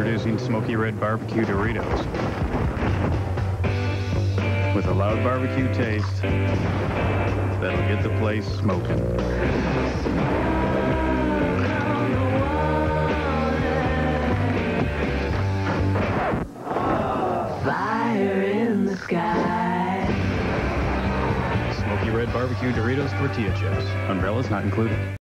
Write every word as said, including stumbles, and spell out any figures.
Introducing Smoky Red Barbecue Doritos. With a loud barbecue taste that'll get the place smoking. Fire in the sky. Smoky Red Barbecue Doritos tortilla chips. Umbrellas not included.